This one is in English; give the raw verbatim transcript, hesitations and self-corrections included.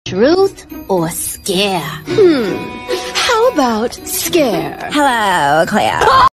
Truth or scare? Hmm. How about scare? Hello, Cleo.